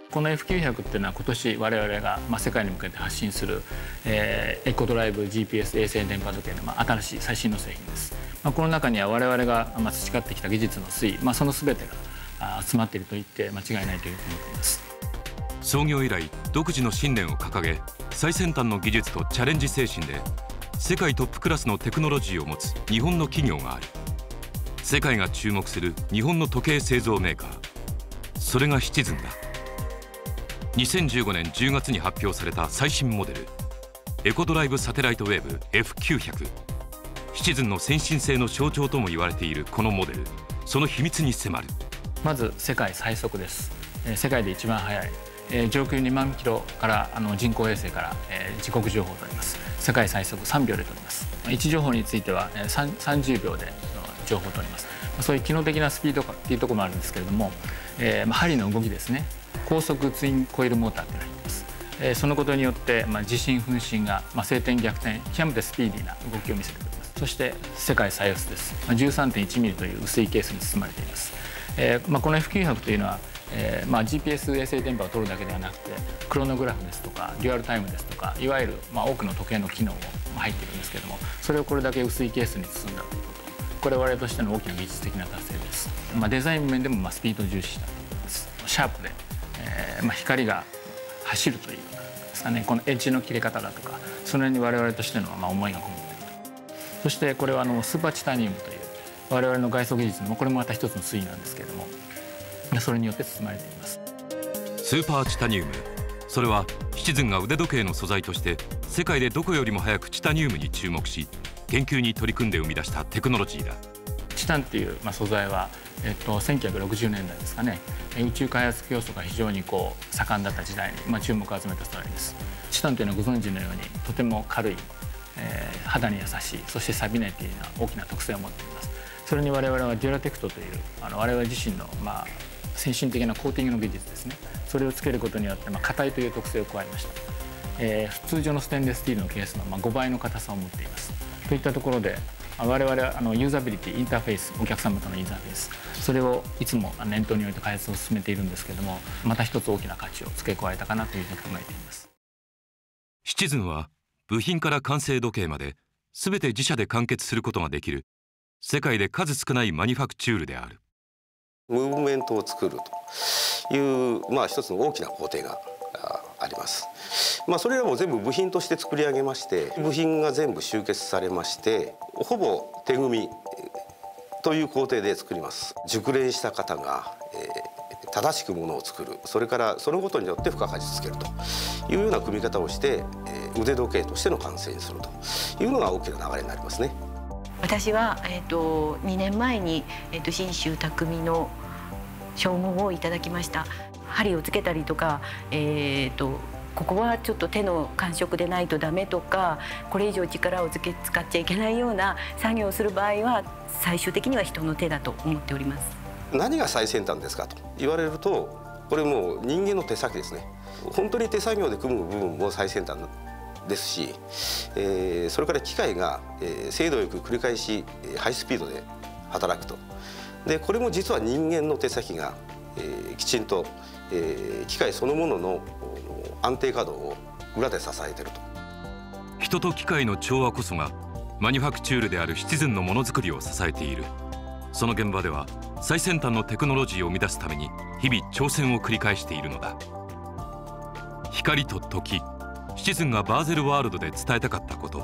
この F900 っていうのは今年我々が世界に向けて発信する、エコドライブ GPS 衛星電波時計の新しい最新の製品です。この中には我々が培ってきた技術の推移、その全てが詰まっていると言って間違いないというふうに思っています。 創業以来独自の信念を掲げ、最先端の技術とチャレンジ精神で世界トップクラスのテクノロジーを持つ日本の企業がある。世界が注目する日本の時計製造メーカー、それがシチズンだ。2015年10月に発表された最新モデルエコドライブサテライトウェーブ F900。 シチズンの先進性の象徴とも言われているこのモデル、その秘密に迫る。 まず世界最速です。世界で一番速い上空2万キロから人工衛星から時刻情報を取ります。世界最速3秒で取ります。位置情報については30秒で情報を取ります。そういう機能的なスピードっていうところもあるんですけれども、針の動きですね、高速ツインコイルモーターっていうのが入ってます。そのことによって地震噴振が晴天逆転、極めてスピーディーな動きを見せてくれます。そして世界最薄です。13.1 ミリという薄いケースに包まれています。この F900 というのはGPS 衛星電波を取るだけではなくて、クロノグラフですとかデュアルタイムですとか、いわゆる多くの時計の機能も入っているんですけれども、それをこれだけ薄いケースに包んだということ、これは我々としての大きな技術的な達成です。デザイン面でもスピードを重視したということです。シャープで、光が走るというですかね、このエッジの切れ方だとか、その辺に我々としての思いがこもっていると。そしてこれはスーパーチタニウムという我々の外装技術のこれもまた一つの推移なんですけれども、それによって包まれています。 スーパーチタニウム、それはシチズンが腕時計の素材として世界でどこよりも早くチタニウムに注目し、研究に取り組んで生み出したテクノロジーだ。 チタンっていう素材は、1960年代ですかね、宇宙開発競争が非常に盛んだった時代に注目を集めた素材です。チタンというのはご存知のようにとても軽い、肌に優しい、そして錆びないというような大きな特性を持っています。それに我々はデュラテクトという我々自身の先進的なコーティングの技術ですね、それをつけることによって硬いという特性を加えました。通常のステンレススチールのケースの5倍の硬さを持っています。といったところで我々はユーザビリティ、インターフェース、お客様とのインターフェース、それをいつも念頭に置いて開発を進めているんですけれども、また一つ大きな価値を付け加えたかなというふうに考えています。 シチズンは部品から完成時計まで全て自社で完結することができる世界で数少ないマニファクチュールである。 ムーブメントを作るという、一つの大きな工程があります。それらも全部部品として作り上げまして、部品が全部集結されまして、ほぼ手組みという工程で作ります。熟練した方が、正しくものを作る、それからそのことによって付加価値つけるというような組み方をして、腕時計としての完成にするというのが大きな流れになりますね。 私は、2年前に、信州匠の称号をいただきました。針をつけたりとか、ここはちょっと手の感触でないとダメとか、これ以上力を使っちゃいけないような作業をする場合は最終的には人の手だと思っております。何が最先端ですかと言われると、これもう人間の手先ですね。本当に手作業で組む部分も最先端ですし、それから機械が精度よく繰り返しハイスピードで働くと。でこれも実は人間の手先がきちんと機械そのものの安定稼働を裏で支えていると。 人と機械の調和こそがマニファクチュールであるシチズンのものづくりを支えている。その現場では最先端のテクノロジーを生み出すために日々挑戦を繰り返しているのだ。光と時、シチズンがバーゼルワールドで伝えたかったこと、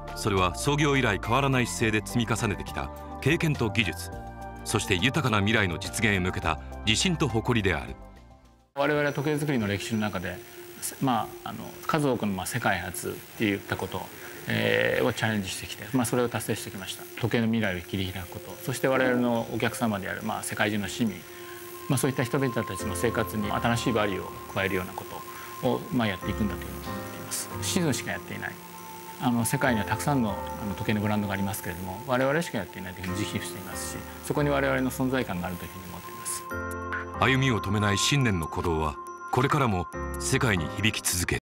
それは創業以来変わらない姿勢で積み重ねてきた経験と技術、そして豊かな未来の実現へ向けた自信と誇りである。 我々は時計作りの歴史の中で、数多くの世界初っていったことをチャレンジしてきて、それを達成してきました。時計の未来を切り開くこと、そして我々のお客様である世界中の市民、そういった人々たちの生活に新しいバリューを加えるようなことをやっていくんだというふうに思っています。シチズンしかやっていない、世界にはたくさんの時計のブランドがありますけれども、我々しかやっていないというふうに自負していますし、そこに我々の存在感があるというふうに思っています。 歩みを止めない信念の鼓動はこれからも世界に響き続ける。